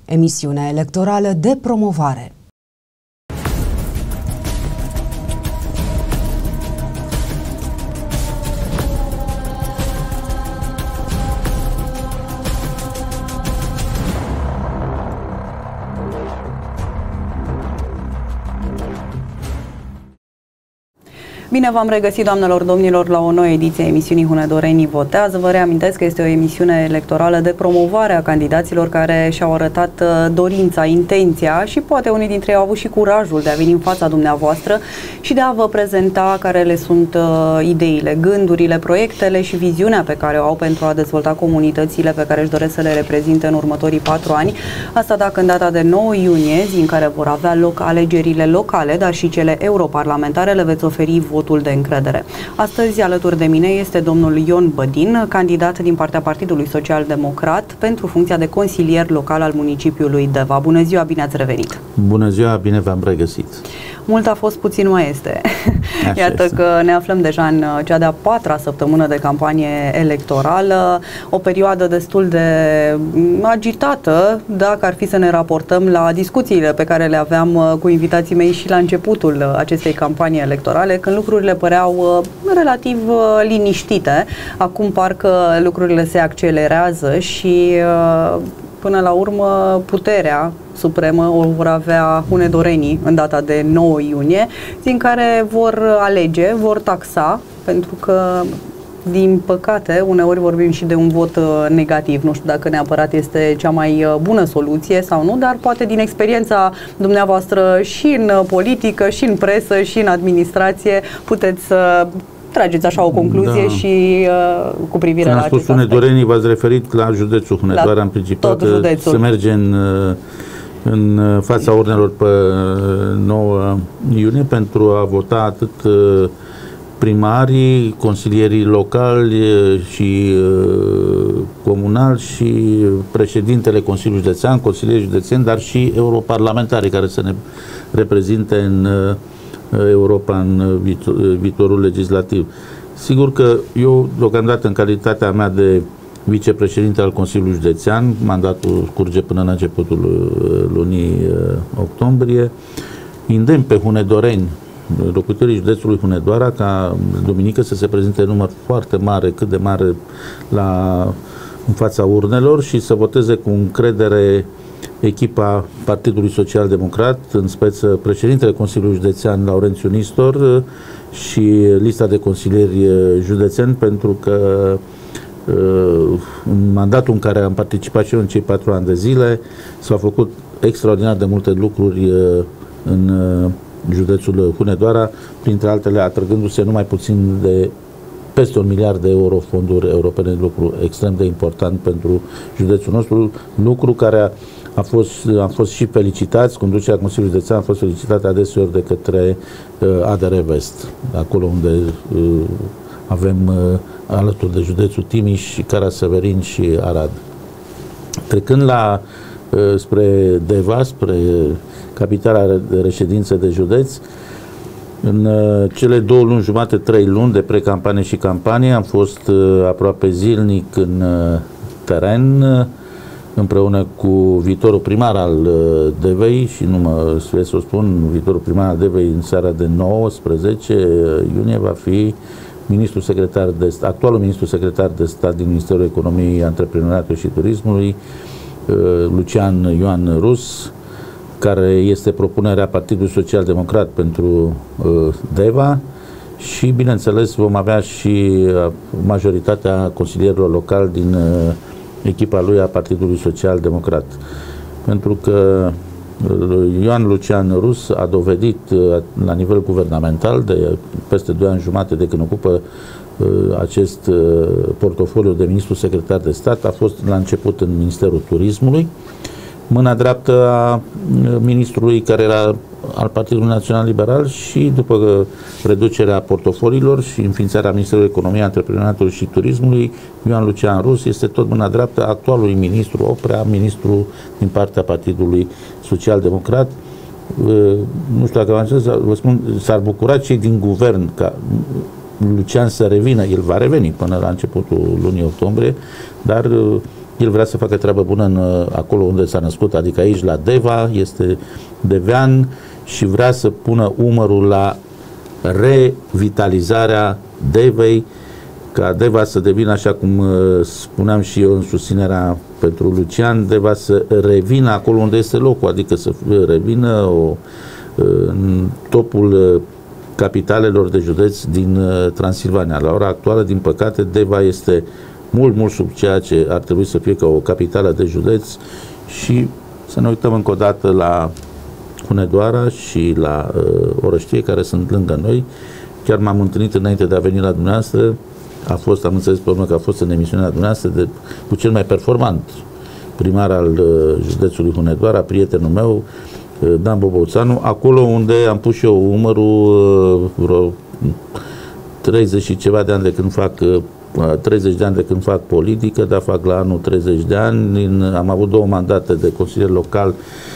emisiune electorală de promovare. Bine v-am regăsit, doamnelor, domnilor, la o nouă ediție a emisiunii Hunedorenii Votează. Vă reamintesc că este o emisiune electorală de promovare a candidaților care și-au arătat dorința, intenția și poate unii dintre ei au avut și curajul de a veni în fața dumneavoastră și de a vă prezenta care le sunt ideile, gândurile, proiectele și viziunea pe care o au pentru a dezvolta comunitățile pe care își doresc să le reprezinte în următorii 4 ani. Asta dacă în data de 9 iunie, zi în care vor avea loc alegerile locale, dar și cele europarlamentare, le veți oferi votul de încredere. Astăzi, alături de mine, este domnul Ion Bădin, candidat din partea Partidului Social Democrat pentru funcția de consilier local al municipiului Deva. Bună ziua, bine ați revenit! Bună ziua, bine v-am regăsit! Mult a fost, puțin mai este. Iată că ne aflăm deja în cea de-a 4-a săptămână de campanie electorală, o perioadă destul de agitată, dacă ar fi să ne raportăm la discuțiile pe care le aveam cu invitații mei și la începutul acestei campanii electorale, când lucrurile păreau relativ liniștite. Acum parcă lucrurile se accelerează și până la urmă puterea supremă o vor avea hunedorenii în data de 9 iunie, din care vor alege, vor taxa, pentru că, din păcate, uneori vorbim și de un vot negativ. Nu știu dacă neapărat este cea mai bună soluție sau nu, dar poate din experiența dumneavoastră și în politică, și în presă, și în administrație, puteți să trageți așa o concluzie și cu privire la acest aspect. Când a spus hunedorenii, v-ați referit la județul Hunedoara, în principal, se merge în fața urnelor pe 9 iunie pentru a vota atât primarii, consilierii locali și comunali și președintele Consiliului Județean, consilierii județeni, dar și europarlamentarii care să ne reprezinte în Europa în viitorul legislativ. Sigur că eu, deocamdată, în calitatea mea de vicepreședinte al Consiliului Județean, mandatul curge până în începutul lunii octombrie, îndemn pe hunedoreni, locuitorii județului Hunedoara, ca duminică să se prezinte în număr foarte mare, cât de mare, în fața urnelor și să voteze cu încredere echipa Partidului Social Democrat, în speță președintele Consiliului Județean Laurențiu Nistor și lista de consilieri județeni, pentru că în mandatul în care am participat și eu în cei 4 ani de zile s-au făcut extraordinar de multe lucruri în județul Hunedoara, printre altele atrăgându-se numai puțin de peste 1 miliard de euro fonduri europene, lucru extrem de important pentru județul nostru, lucru care am fost și felicitați, conducerea Consiliului Județean a fost felicitată adeseori de către ADR Vest, acolo unde avem alături de județul Timiș, Caraseverin și Arad. Trecând spre Deva, spre capitala de reședință de județ, în cele 2 luni jumate, 3 luni de pre-campanie și campanie am fost aproape zilnic în teren, împreună cu viitorul primar al Devei, și nu mă sfie să o spun, viitorul primar al Devei în seara de 19 iunie va fi actualul ministru secretar de stat din Ministerul Economiei, Antreprenoriatului și Turismului, Lucian Ioan Rus, care este propunerea Partidului Social Democrat pentru Deva și, bineînțeles, vom avea și majoritatea consilierilor locali din echipa lui a Partidului Social Democrat. Pentru că Ioan Lucian Rus a dovedit la nivel guvernamental de peste 2 ani jumate de când ocupă acest portofoliu de ministru secretar de stat, a fost la început în Ministerul Turismului, mâna dreaptă a ministrului care era al Partidului Național Liberal și după reducerea portofoliilor și înființarea Ministerului Economiei, Antreprenoriatului și Turismului, Ioan Lucian Rus este tot mâna dreaptă a actualului ministru Oprea, ministru din partea Partidului Social Democrat. Nu știu dacă v-am zis, vă spun, s-ar bucura cei din guvern ca Lucian să revină, el va reveni până la începutul lunii octombrie, dar El vrea să facă treabă bună acolo unde s-a născut, adică aici la Deva, este devean și vrea să pună umărul la revitalizarea Devei, ca Deva să devină, așa cum spuneam și eu în susținerea pentru Lucian, Deva să revină acolo unde este locul, adică să revină în topul capitalelor de județ din Transilvania. La ora actuală, din păcate, Deva este mult sub ceea ce ar trebui să fie ca o capitală de județ și să ne uităm încă o dată la Hunedoara și la Orăștie, care sunt lângă noi. Chiar m-am întâlnit înainte de a veni la dumneavoastră, am înțeles pe urmă că a fost în emisiunea dumneavoastră cu cel mai performant primar al județului Hunedoara, prietenul meu, Dan Bobouțanu, acolo unde am pus și eu umărul vreo 30 și ceva de ani de când fac 30 de ani de când fac politică, dar fac la anul 30 de ani. Am avut 2 mandate de consilier local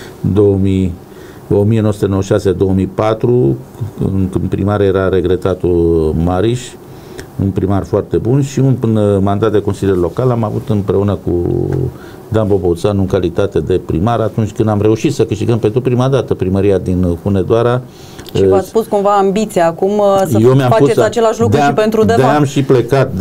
1996-2004, când primar era regretatul Mariș, un primar foarte bun, și un mandat de consilier local am avut împreună cu Dan Bobouțanu în calitate de primar, atunci când am reușit să câștigăm pentru prima dată primăria din Hunedoara. Și v-ați spus cumva ambiția acum să faceți același lucru și pentru Deva? De-am și plecat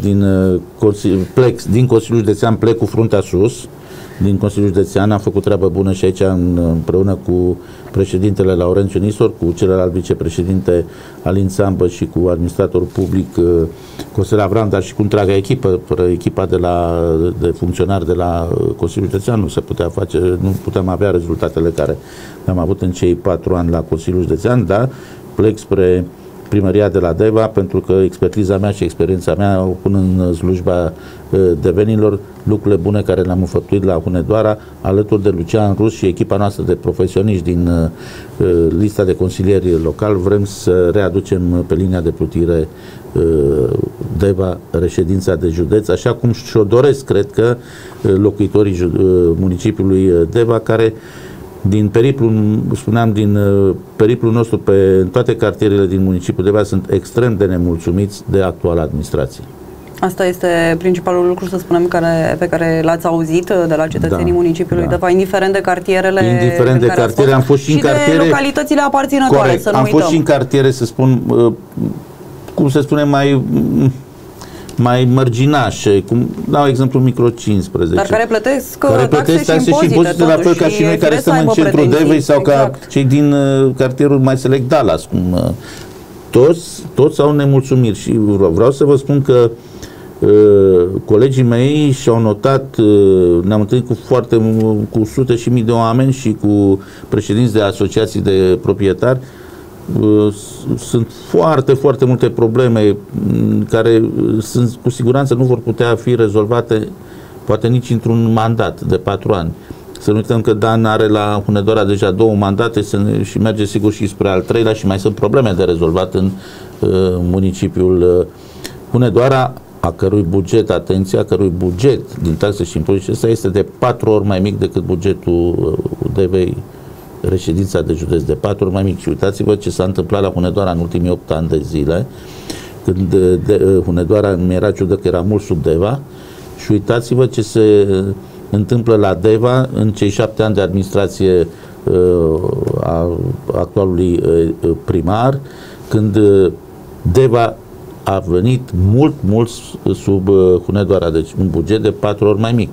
din Consiliul Județean, plec cu fruntea sus, din Consiliul Județean, am făcut treabă bună și aici împreună cu președintele Laurențiu Nistor, cu celălalt vicepreședinte Alin Țambă și cu administratorul public Costel Avram, dar și cu întreaga echipă, echipa de funcționari de la Consiliul Județean nu se putea face, nu puteam avea rezultatele care le-am avut în cei 4 ani la Consiliul Județean, dar plec spre primăria de la Deva, pentru că expertiza mea și experiența mea o pun în slujba devenilor, lucrurile bune care le-am înfăptuit la Hunedoara, alături de Lucian Rus și echipa noastră de profesioniști din lista de consilieri local. Vrem să readucem pe linia de plutire Deva reședința de județ, așa cum și-o doresc, cred că, locuitorii municipiului Deva, care din periplul nostru în toate cartierele din municipiul Deva sunt extrem de nemulțumiți de actuala administrație. Asta este principalul lucru, să spunem, pe care l-ați auzit de la cetățenii municipiului Deva, indiferent de cartierele am fost și în cartiere, de localitățile aparținătoare, corect, să nu uităm. Am fost și în cartiere, să spun, cum se spune, mai mărginașe, cum dau exemplu Micro 15. Dar care plătesc taxe și impozite, la fel ca și noi care stăm în centrul Devei sau ca cei din cartierul mai select Dallas. Toți au nemulțumiri și vreau să vă spun că colegii mei și-au notat, ne-am întâlnit cu sute și mii de oameni și cu președinți de asociații de proprietari. Sunt foarte multe probleme care cu siguranță nu vor putea fi rezolvate poate nici într-un mandat de 4 ani. Să nu uităm că Dan are la Hunedoara deja 2 mandate și merge sigur și spre al 3-lea și mai sunt probleme de rezolvat în municipiul Hunedoara, a cărui buget din taxe și impozite ăsta este de 4 ori mai mic decât bugetul Devei, reședința de județ, de 4 ori mai mic. Și uitați-vă ce s-a întâmplat la Hunedoara în ultimii 8 ani de zile, când Hunedoara mi-era ciudă că era mult sub Deva, și uitați-vă ce se întâmplă la Deva în cei 7 ani de administrație a actualului primar, când Deva a venit mult sub Hunedoara, deci un buget de 4 ori mai mic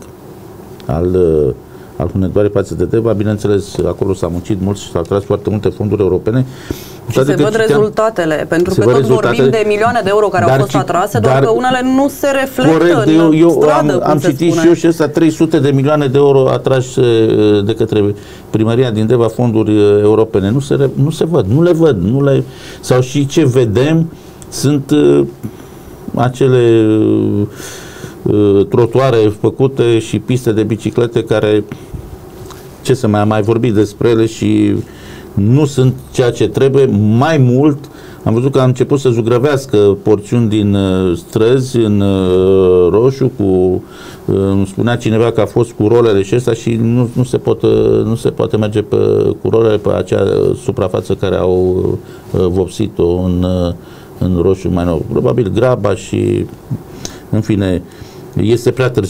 al Hunedoarei față de Deva. Bineînțeles, acolo s-a muncit mult și s-au tras foarte multe fonduri europene. Și se văd rezultatele, pentru că tot vorbim de milioane de euro care au fost atrase, doar că unele nu se reflectă în stradă, am citit și eu și ăsta, 300 de milioane de euro atrași de către primăria din Deva, fonduri europene. Nu se văd, nu le văd. Sau și ce vedem sunt acele trotuare făcute și piste de biciclete care, ce să mai vorbi despre ele, și nu sunt ceea ce trebuie. Mai mult, am văzut că a început să zugrăvească porțiuni din străzi în roșu, îmi spunea cineva că a fost cu rolele și ăsta și nu se poate merge cu rolele pe acea suprafață care au vopsit-o în roșu mai nou. Probabil graba și, în fine, este prea târziu.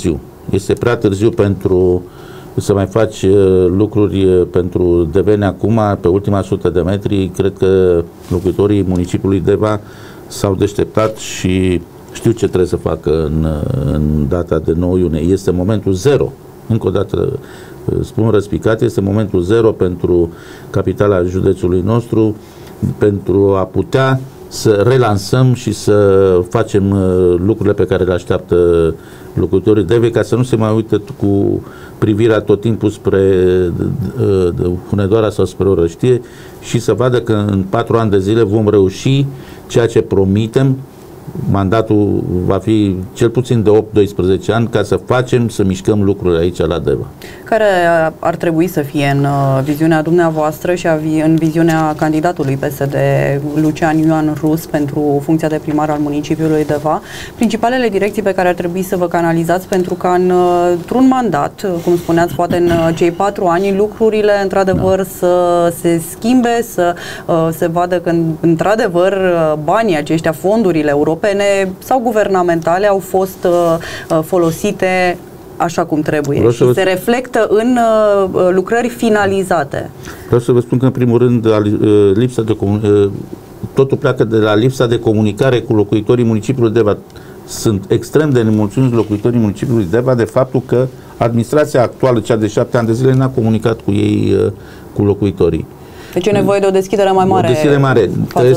Este prea târziu pentru să mai faci lucruri pentru Deveni acum, pe ultima 100 de metri. Cred că locuitorii municipiului Deva s-au deșteptat și știu ce trebuie să facă în data de 9 iunie. Este momentul zero. Încă o dată spun răspicat, este momentul zero pentru capitala județului nostru, pentru a putea să relansăm și să facem lucrurile pe care le așteaptă locuitorii Devei, ca să nu se mai uite cu privirea tot timpul spre Hunedoara sau spre Orăștie și să vadă că în 4 ani de zile vom reuși ceea ce promitem. Mandatul va fi cel puțin de 8-12 ani ca să facem, să mișcăm lucrurile aici la Deva. Care ar trebui să fie în viziunea dumneavoastră și în viziunea candidatului PSD Lucian Ioan Rus pentru funcția de primar al municipiului Deva, principalele direcții pe care ar trebui să vă canalizați pentru ca într-un mandat, cum spuneați, poate în cei 4 ani, lucrurile într-adevăr să se schimbe, să se vadă că într-adevăr banii aceștia, fondurile europene sau guvernamentale au fost folosite așa cum trebuie și se reflectă în lucrări finalizate. Vreau să vă spun că în primul rând lipsa de totul pleacă de la lipsa de comunicare cu locuitorii municipiului Deva. Sunt extrem de nemulțumiți locuitorii municipiului Deva de faptul că administrația actuală, cea de 7 ani de zile, n-a comunicat cu ei, cu locuitorii. Deci e nevoie de o deschidere mai mare. O deschidere mare. Trebuie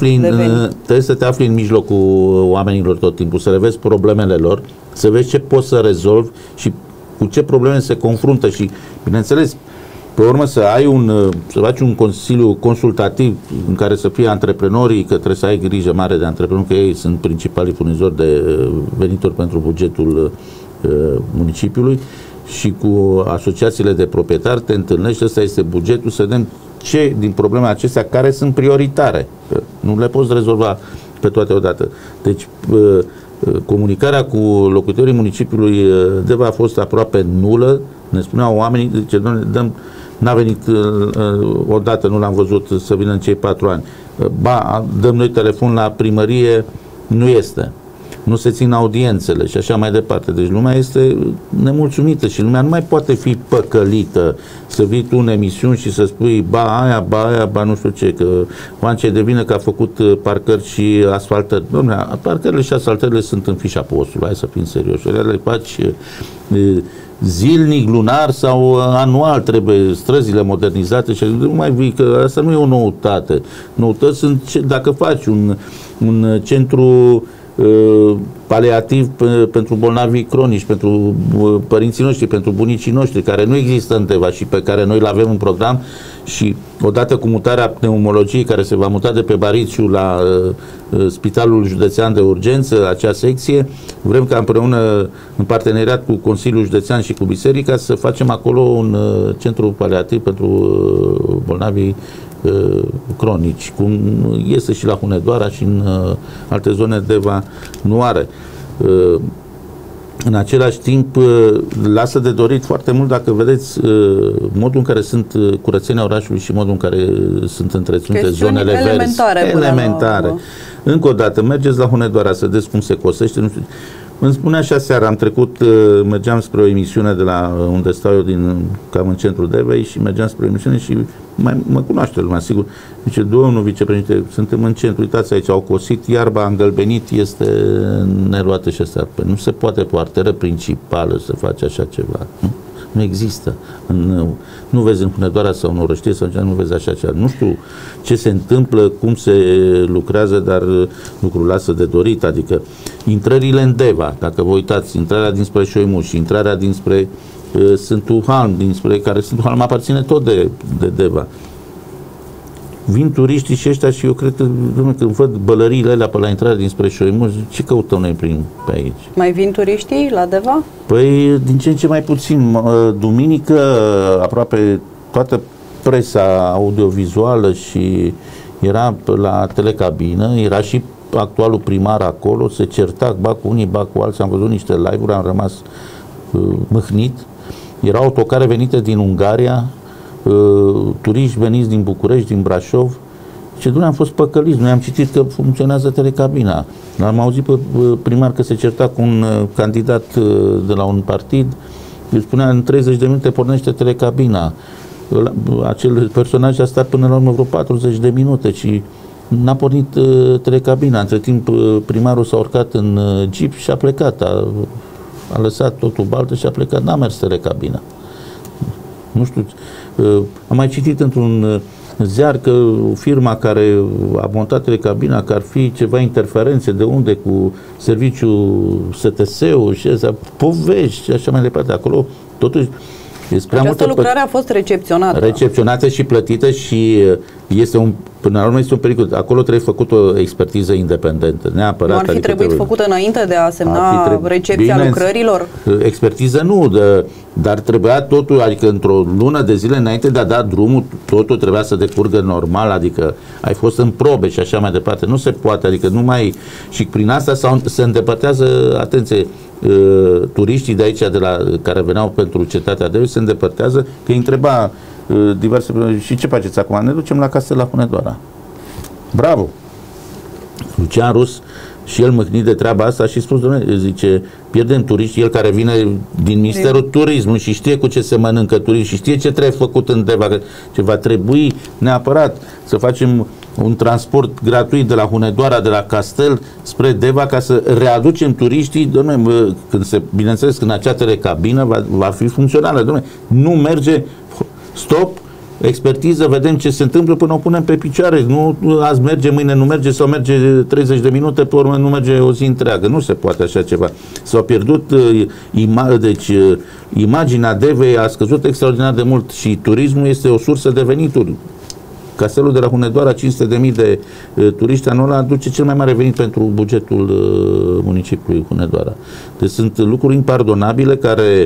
să te afli în mijlocul oamenilor tot timpul, să le vezi problemele lor, să vezi ce poți să rezolvi și cu ce probleme se confruntă și, bineînțeles, pe urmă să faci un consiliu consultativ în care să fie antreprenorii, că trebuie să ai grijă mare de antreprenori, că ei sunt principalii furnizori de venituri pentru bugetul municipiului, și cu asociațiile de proprietari te întâlnești, ăsta este bugetul, să vedem ce din problemele acestea care sunt prioritare. Nu le poți rezolva pe toate odată. Deci comunicarea cu locuitorii municipiului Deva a fost aproape nulă. Ne spuneau oamenii, zice, n-a venit odată, nu l-am văzut să vină în cei 4 ani. Ba, dăm noi telefon la primărie, nu este. Nu se țin audiențele și așa mai departe. Deci lumea este nemulțumită și lumea nu mai poate fi păcălită să vii tu în emisiuni și să spui ba aia, ba nu știu ce, că Vancea de vină că a făcut parcări și asfaltări. Dom'le, parcările și asfaltările sunt în fișa postului, hai să fim serioși. Le faci zilnic, lunar sau anual, trebuie străzile modernizate și nu mai vii, că asta nu e o noutate. Noutăți sunt, dacă faci un centru paliativ pentru bolnavii cronici, pentru părinții noștri, pentru bunicii noștri, care nu există în Deva și pe care noi îl avem în program, și odată cu mutarea pneumologiei care se va muta de pe Bariciu la Spitalul Județean de Urgență, acea secție, vrem ca împreună, în parteneriat cu Consiliul Județean și cu Biserica, să facem acolo un centru paliativ pentru bolnavii cronici, cum este și la Hunedoara și în alte zone Deva nu are. În același timp, lasă de dorit foarte mult dacă vedeți modul în care sunt curățenia orașului și modul în care sunt întreținute zonele verzi. Elementare. Încă o dată, mergeți la Hunedoara să vedeți cum se cosește. Nu știu. Îmi spunea așa seara, am trecut, mergeam spre o emisiune de la unde stau eu, cam în centrul Devei, și mergeam spre o emisiune și mă cunoaște lumea, sigur. Zice, domnul vicepreședinte, suntem în centru, uitați aici, au cosit iarba, a îngălbenit, este neluată și astea. Păi nu se poate pe o arteră principală să faci așa ceva. Nu există. Nu vezi în Hunedoara sau în Orăștie sau nu vezi așa ceva. Nu știu ce se întâmplă, cum se lucrează, dar lucrul lasă de dorit. Adică intrările în Deva, dacă vă uitați, intrarea dinspre Șoimuș și intrarea dinspre Sfântul Halm, dinspre care Sfântul Halm aparține tot de Deva. Vin turiștii și ăștia și eu cred că, când văd bălăriile alea pe la intrare dinspre Șoimuș, ce căutăm noi pe aici? Mai vin turiștii la Deva? Păi, din ce în ce mai puțin. Duminică, aproape toată presa audiovizuală și era la telecabină, era și actualul primar acolo, se certa, ba cu unii, ba cu alții, am văzut niște live-uri, am rămas mâhnit. Erau autocare venite din Ungaria, turiști veniți din București, din Brașov, Ce dumne, am fost păcăliți, noi am citit că funcționează telecabina. Am auzit pe primar că se certa cu un candidat de la un partid, îi spunea în 30 de minute pornește telecabina. Acel personaj a stat până la urmă vreo 40 de minute și n-a pornit telecabina. Între timp primarul s-a urcat în jeep și a plecat, a lăsat totul baltă și a plecat, n-a mers telecabina. Nu știu, am mai citit într-un ziar că firma care a montat telecabina, că ar fi ceva interferențe de unde cu serviciul STS-ul și astea, povești și așa mai departe. Acolo totuși această lucrare a fost recepționată și plătită și este până la urmă este un pericol. Acolo trebuie făcut o expertiză independentă, neapărat. Nu ar fi trebuit făcută înainte de a semna recepția lucrărilor? Expertiză nu, dar trebuia totul, adică într-o lună de zile înainte de a da drumul, totul trebuia să decurgă normal, adică ai fost în probe și așa mai departe. Nu se poate, adică numai și prin asta se îndepărtează, atenție, turiștii de aici, care veneau pentru cetatea de se îndepărtează, că îi întreba diverse, și ce faceți acum? Ne ducem la Castela Hunedoara. Bravo! Lucian Rus și el mâhnit de treaba asta și spus, domnule, zice, pierdem turiști, el care vine din Ministerul Turismului și știe cu ce se mănâncă turiști și știe ce trebuie făcut în Deva, ce va trebui neapărat să facem un transport gratuit de la Hunedoara, de la Castel spre Deva, ca să readucem turiștii. Dom'le, bineînțeles, când acea telecabină va fi funcțională, dom'le, nu merge, stop, expertiză, vedem ce se întâmplă până o punem pe picioare. Nu azi merge, mâine nu merge, sau merge 30 de minute, pe urmă nu merge o zi întreagă. Nu se poate așa ceva. S-au pierdut, imaginea Devei a scăzut extraordinar de mult și turismul este o sursă de venituri. Castelul de la Hunedoara, 500.000 de turiști anual, aduce cel mai mare venit pentru bugetul municipiului Hunedoara. Deci sunt lucruri impardonabile care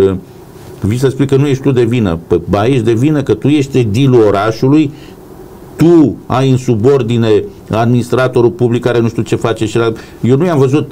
vii să spui că nu ești tu de vină. Ba, ești de vină că tu ești edilul orașului, tu ai în subordine administratorul public care nu știu ce face și eu nu i-am văzut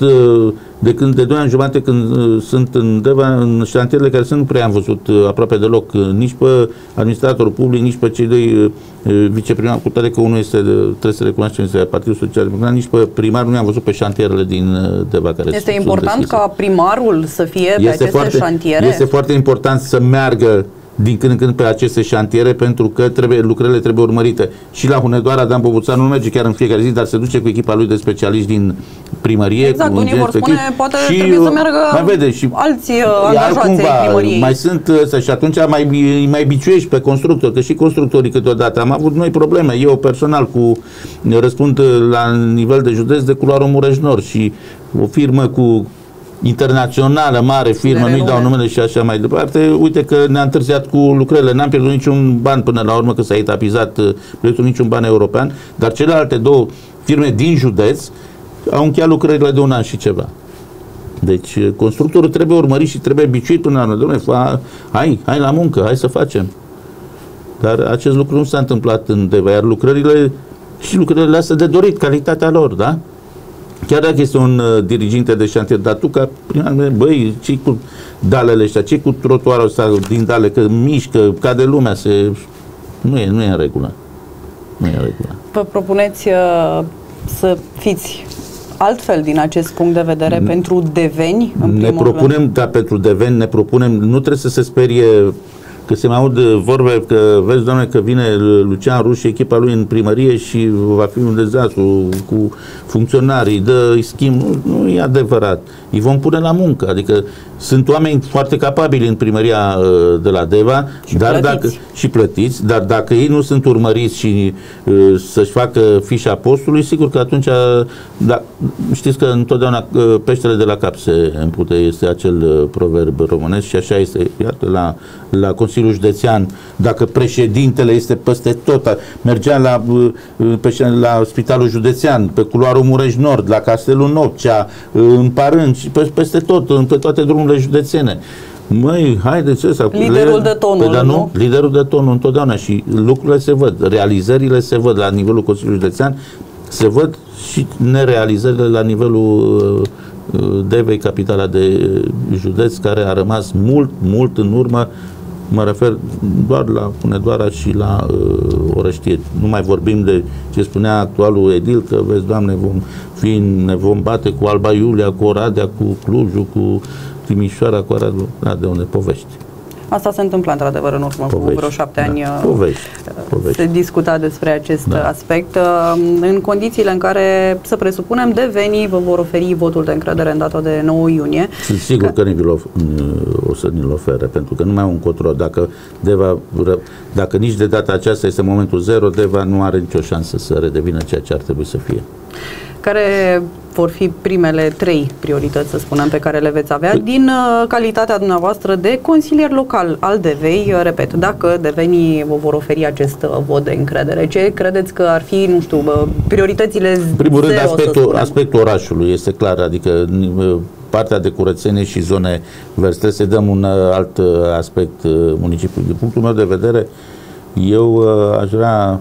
de 2 ani jumate când sunt în Deva, în șantierele care sunt, nu prea am văzut aproape deloc nici pe administratorul public, nici pe cei doi viceprimari, cu toate că unul trebuie să recunoaștem, este Partidul Social Democrat, nici pe primar nu i-am văzut pe șantierele din Deva care este important ca primarul să fie pe aceste șantiere? Este foarte important să meargă din când în când pe aceste șantiere, pentru că lucrările trebuie urmărite. Și la Hunedoara, Dan Bobuțanu nu merge chiar în fiecare zi, dar se duce cu echipa lui de specialiști din primărie. Exact, unii vor spune, poate trebuie să meargă alți angajați ai primăriei. Mai sunt ăsta și atunci mai biciuiești pe constructori, că și constructorii câteodată. Am avut noi probleme. Eu personal răspund la nivel de județ de culoarul Mureș Nord și o firmă internațională, mare firmă, nu-i dau numele și așa mai departe, uite că ne-a întârziat cu lucrările, n-am pierdut niciun ban până la urmă, că s-a etapizat proiectul, niciun ban european, dar celelalte două firme din județ au încheiat lucrările de 1 an și ceva. Deci constructorul trebuie urmărit și trebuie biciuit până la urmă. Dom'le, hai la muncă, hai să facem. Dar acest lucru nu s-a întâmplat în Deva, iar lucrările astea de dorit, calitatea lor, da? Chiar dacă este un diriginte de șantier, dar tu ca primar, băi, ce-i cu dalele ăștia, ce-i cu trotuarul ăsta din dale, că mișcă, cade lumea, nu e în regulă. Nu e în regulă. Vă propuneți să fiți altfel din acest punct de vedere pentru deveni? Pentru deveni ne propunem, nu trebuie să se sperie că se mai aud vorbe că, vezi, doamne, că vine Lucian Rus și echipa lui în primărie și va fi un dezastru cu funcționarii, îi schimb. Nu e adevărat. Îi vom pune la muncă. Adică sunt oameni foarte capabili în primăria de la Deva și plătiți, dar dacă ei nu sunt urmăriți și să-și facă fișa postului, sigur că atunci, știți că întotdeauna peștele de la cap se împute, este acel proverb românesc și așa este. Iată, la Consiliul Județean, dacă președintele este peste tot, mergea la Spitalul Județean, pe culoarul Mureș Nord, la Castelul Nopcea, în Parând, și peste tot, pe toate drumurile județene. Măi, haideți ăsta. Liderul de tonul, nu? Liderul de tonul întotdeauna și lucrurile se văd, realizările se văd la nivelul Consiliului Județean, se văd și nerealizările la nivelul Devei, capitala de județ, care a rămas mult în urmă Mă refer doar la Hunedoara și la Orăștie. Nu mai vorbim de ce spunea actualul edil, că vezi, Doamne, ne vom bate cu Alba Iulia, cu Oradea, cu Clujul, cu Timișoara, cu Aradu, de unde povești. Asta se întâmplă într-adevăr în urmă cu vreo 7 ani. Povești. Se discuta despre acest aspect. În condițiile în care, să presupunem, devenii vă vor oferi votul de încredere în data de 9 iunie. Sunt sigur că o să ni-l ofere, pentru că nu mai au un control. Dacă nici de data aceasta este momentul zero, Deva nu are nicio șansă să redevină ceea ce ar trebui să fie. Care vor fi primele 3 priorități, să spunem, pe care le veți avea din calitatea dumneavoastră de consilier local al Devei? Repet, dacă devenii vă vor oferi acest vot de încredere, ce credeți că ar fi, nu știu, prioritățile zero? În primul rând, aspectul orașului este clar, adică partea de curățenie și zone verzi. Trebuie să dăm un alt aspect municipiului. Din punctul meu de vedere, eu aș vrea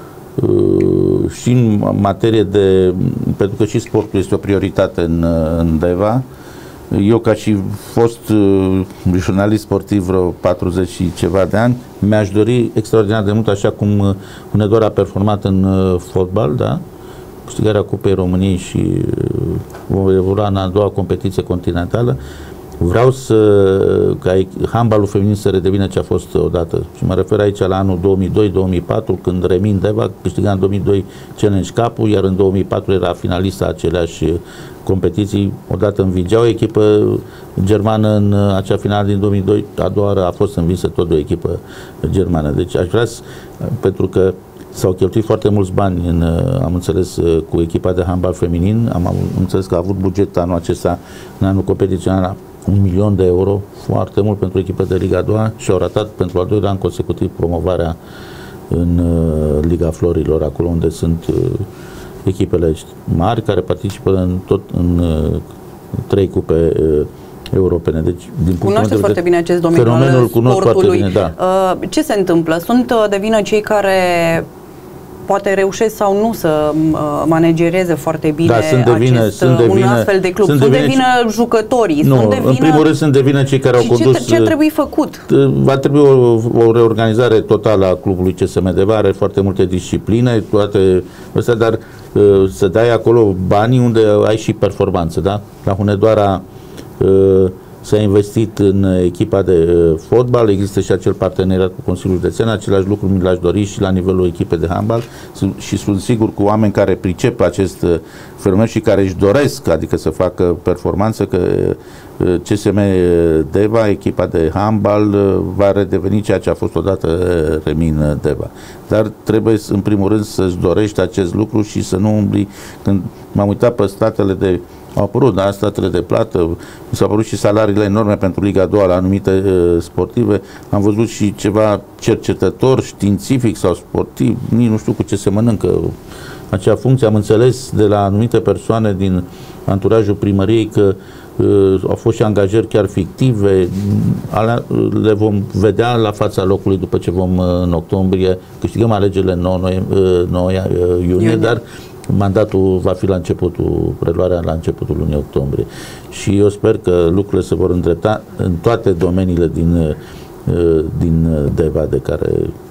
și în materie de, pentru că și sportul este o prioritate în Deva. Eu, ca și fost jurnalist sportiv vreo 40 și ceva de ani, mi-aș dori extraordinar de mult, așa cum Hunedoara a performat în fotbal, da? Câștigarea Cupei României și vom evolua în a doua competiție continentală. Vreau ca handbalul feminin să redevină ce a fost odată. Și mă refer aici la anul 2002-2004, când Remin Deva câștiga în 2002 Challenge Cup-ul, iar în 2004 era finalista aceleași competiții. Odată învingea o echipă germană în acea finală din 2002, a doua oară a fost învinsă tot de o echipă germană. Deci aș vrea, pentru că s-au cheltuit foarte mulți bani, am înțeles, cu echipa de handbal feminin. Am înțeles că a avut buget anul acesta, în anul competițional, 1.000.000 de euro, foarte mult pentru echipa de Liga 2 și au ratat pentru al doilea an consecutiv promovarea în Liga Florilor, acolo unde sunt echipele mari care participă în 3 cupe europene. Deci, cunoaște foarte bine acest domeniu al sportului. Bine, da. Ce se întâmplă? Sunt de vină cei care poate reușesc sau nu să managereze foarte bine un astfel de club. Sunt de vină jucătorii. Nu, în primul rând sunt de vină cei care au condus. Ce trebuie făcut? Va trebui o reorganizare totală a clubului CSM Deva, are foarte multe discipline, toate astea, dar să dai acolo banii unde ai și performanță, da? La Hunedoara s-a investit în echipa de fotbal, există și acel parteneriat cu Consiliul Județean, același lucru mi l-aș dori și la nivelul echipei de handbal și sunt sigur cu oameni care pricep acest fenomen și care își doresc, adică să facă performanță, că CSM Deva, echipa de handbal, va redeveni ceea ce a fost odată Remin Deva. Dar trebuie în primul rând să-ți dorești acest lucru și să nu umbli. Când m-am uitat pe statele au apărut, da, statele de plată, mi s-au apărut și salariile enorme pentru Liga 2 la anumite sportive. Am văzut și ceva cercetător științific sau sportiv, nici nu știu cu ce se mănâncă acea funcție. Am înțeles de la anumite persoane din anturajul primăriei că au fost și angajări chiar fictive. Le vom vedea la fața locului după ce vom în octombrie, câștigăm alegerile 9 iunie, dar mandatul va fi preluarea la începutul lunii octombrie. Și eu sper că lucrurile se vor îndrepta în toate domeniile din Deva, de care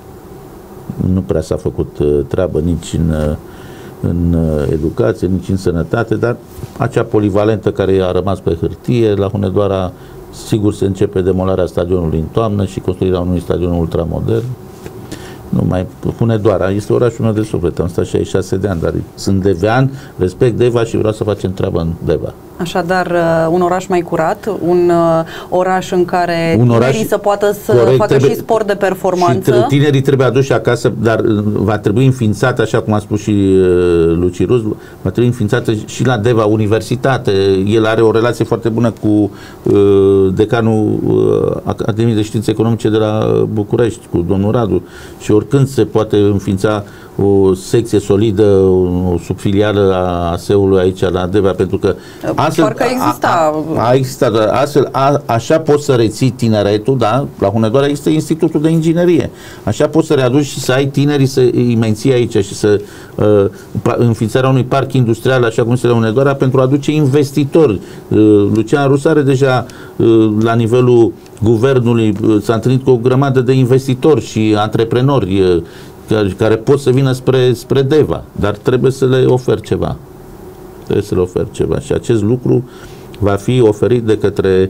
nu prea s-a făcut treabă nici în educație, nici în sănătate, dar acea polivalentă care a rămas pe hârtie. La Hunedoara sigur se începe demolarea stadionului în toamnă și construirea unui stadion ultramodern. Nu mai Hunedoara este orașul meu de suflet, am stat 66 de ani, dar sunt devean, respect Deva și vreau să facem treabă în Deva. Așadar, un oraș mai curat, un oraș în care tinerii să poată să facă și sport de performanță. Și tinerii trebuie aduși acasă, dar va trebui înființată, așa cum a spus și Luci Rus, va trebui înființată și la Deva Universitate. El are o relație foarte bună cu decanul Academiei de Științe Economice de la București, cu domnul Radu. Și oricând se poate înființa o secție solidă, o subfilială a ASEU-ului aici la Deva, pentru că Parcă exista. A existat. Astfel, așa poți să reții tineretul, da? La Hunedoara există Institutul de Inginerie. Așa poți să readuci și să ai tinerii să îi menții aici și să înființarea unui parc industrial, așa cum este la Hunedoara, pentru a aduce investitori. Lucian Rus are deja la nivelul guvernului, s-a întâlnit cu o grămadă de investitori și antreprenori care pot să vină spre Deva, dar trebuie să le oferi ceva. Trebuie să le oferi ceva. Și acest lucru va fi oferit de către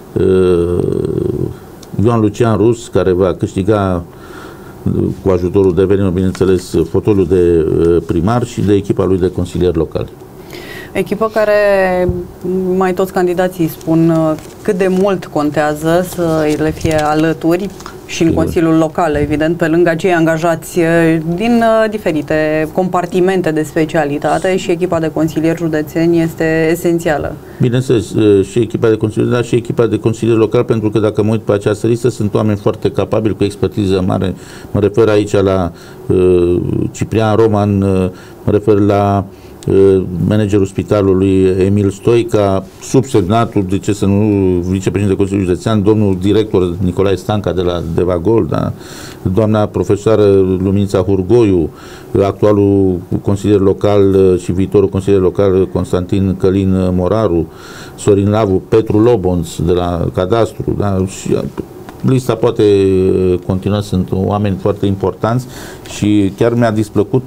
Ioan Lucian Rus, care va câștiga cu ajutorul de venit, bineînțeles, fotoliul de primar și de echipa lui de consilier local. Echipă care mai toți candidații spun cât de mult contează să le fie alături și în Consiliul Local, evident, pe lângă cei angajați din diferite compartimente de specialitate, și echipa de consilieri județeni este esențială. Bineînțeles, și echipa de consilieri, dar și echipa de consilieri local, pentru că dacă mă uit pe această listă, sunt oameni foarte capabili, cu expertiză mare. Mă refer aici la Ciprian Roman, mă refer la managerul spitalului Emil Stoica, subsemnatul, de ce să nu, vicepreședinte Consiliului Județean, domnul director Nicolae Stanca de la Devagol, da? Doamna profesoară Luminița Hurgoiu, actualul consilier local și viitorul consilier local Constantin Călin Moraru, Sorin Lavu, Petru Lobonț de la Cadastru, da? Și lista poate continua, sunt oameni foarte importanți și chiar mi-a displăcut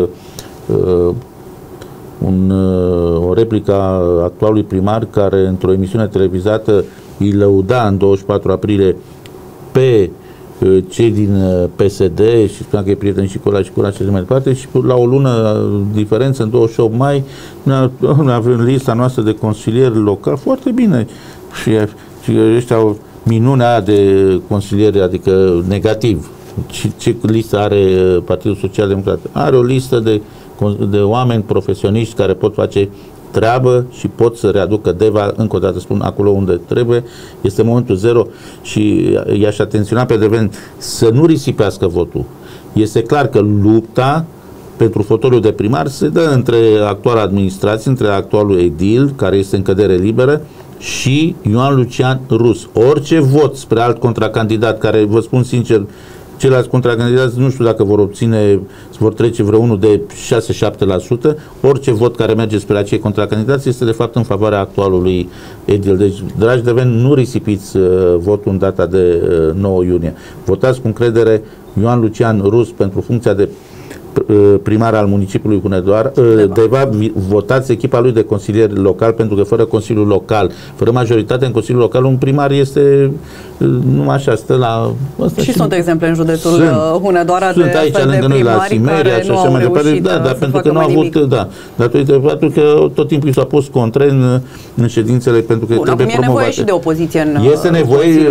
o replică a actualului primar, care într-o emisiune televizată îi lăuda în 24 aprilie pe cei din PSD și spunea că e prieten și cu ăla și cu ăla și mai departe, și la o lună diferență, în 28 mai, avem lista noastră de consilieri local, foarte bine, și ăștia au minunea aia de consilieri, adică negativ. Ce listă are Partidul Social Democrat? Are o listă de oameni profesioniști care pot face treabă și pot să readucă Deva, încă o dată spun, acolo unde trebuie. Este momentul zero și i-aș atenționa pe Deven să nu risipească votul. Este clar că lupta pentru fotoliul de primar se dă între actuala administrație, între actualul edil, care este în cădere liberă, și Ioan Lucian Rus. Orice vot spre alt contracandidat, care, vă spun sincer, ceilalți contracandidați nu știu dacă vor trece vreunul de 6-7%, orice vot care merge spre acei contracandidați este de fapt în favoarea actualului edil. Deci, dragi Deven, nu risipiți votul în data de 9 iunie. Votați cu încredere Ioan Lucian Rus pentru funcția de primar al municipiului Hunedoara. Deva, votați echipa lui de consilier local, pentru că fără Consiliul Local, fără majoritate în Consiliul Local, un primar este numai așa, stă la... Și sunt exemple în județul Hunedoara de aici lângă noi la Simeria și așa mai departe, dar pentru că nu au avut, datorită faptul că tot timpul s-a pus contre în ședințele, pentru că trebuie promovate. E nevoie și de opoziție în este nevoie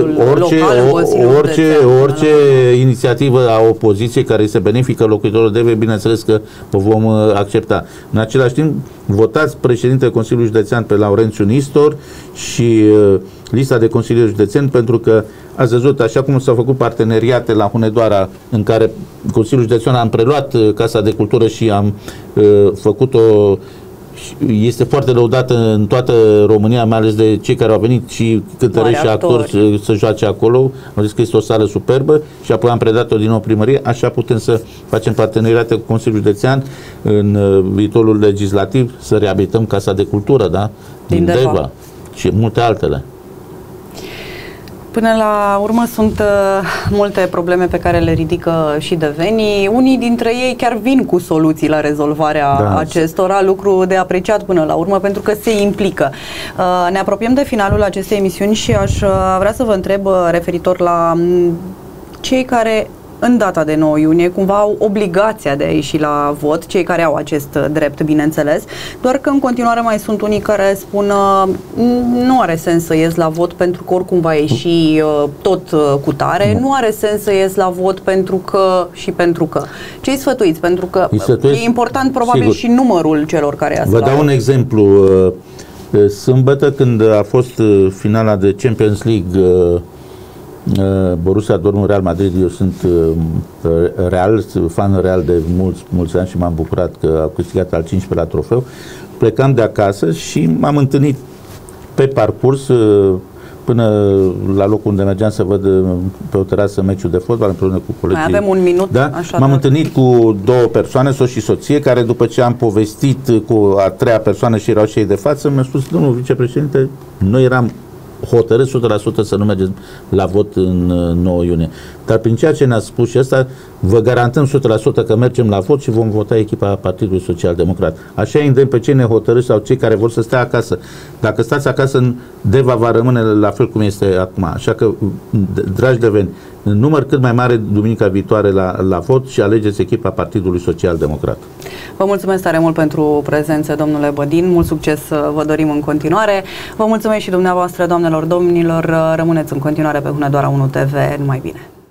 orice inițiativă a opoziției care este benefică locuitorilor de, bineînțeles că o vom accepta. În același timp, votați președintele Consiliului Județean pe Laurențiu Nistor și lista de consilieri județeni, pentru că ați văzut, așa cum s-au făcut parteneriate la Hunedoara, în care Consiliul Județean am preluat Casa de Cultură și am făcut-o, este foarte lăudată în toată România, mai ales de cei care au venit și cântărești și actori să joace acolo. Am zis că este o sală superbă și apoi am predat-o din nou primărie. Așa putem să facem parteneriate cu Consiliul Județean în viitorul legislativ, să reabilităm Casa de Cultură, da? Din Deva și multe altele. Până la urmă sunt multe probleme pe care le ridică și devenii. Unii dintre ei chiar vin cu soluții la rezolvarea acestora, lucru de apreciat până la urmă, pentru că se implică. Ne apropiem de finalul acestei emisiuni și aș vrea să vă întreb referitor la cei care în data de 9 iunie cumva au obligația de a ieși la vot, cei care au acest drept, bineînțeles, doar că în continuare mai sunt unii care spun nu are sens să ies la vot pentru că oricum va ieși tot cu tare, nu are sens să ies la vot pentru că și pentru că. Ce-i sfătuiți? Pentru că e important probabil, sigur, și numărul celor care iasă. Vă dau un exemplu. Sâmbătă, când a fost finala de Champions League, Borussia Dortmund Real Madrid, eu sunt fan real de mulți ani și m-am bucurat că a câștigat al 15-lea trofeu. plecam de acasă și m-am întâlnit pe parcurs până la locul unde mergeam să văd pe o terasă meciul de fotbal împreună cu colegii. Mai avem un minut. Da? M-am întâlnit cu două persoane, soț și soție, care după ce am povestit cu a treia persoană și erau și ei de față, mi-a spus: domnul vicepreședinte, noi eram hotărât 100% să nu mergem la vot în 9 iunie. Dar prin ceea ce ne-a spus și ăsta, vă garantăm 100% că mergem la vot și vom vota echipa Partidului Social Democrat. Așa îi îndemn pe cei nehotărâți sau cei care vor să stea acasă. Dacă stați acasă, Deva va rămâne la fel cum este acum. Așa că, dragi deveni, în număr cât mai mare duminica viitoare la vot și alegeți echipa Partidului Social Democrat. Vă mulțumesc tare mult pentru prezență, domnule Bădin. Mult succes vă dorim în continuare. Vă mulțumesc și dumneavoastră, doamnelor, domnilor. Rămâneți în continuare pe Hunedoara 1 TV. Numai bine!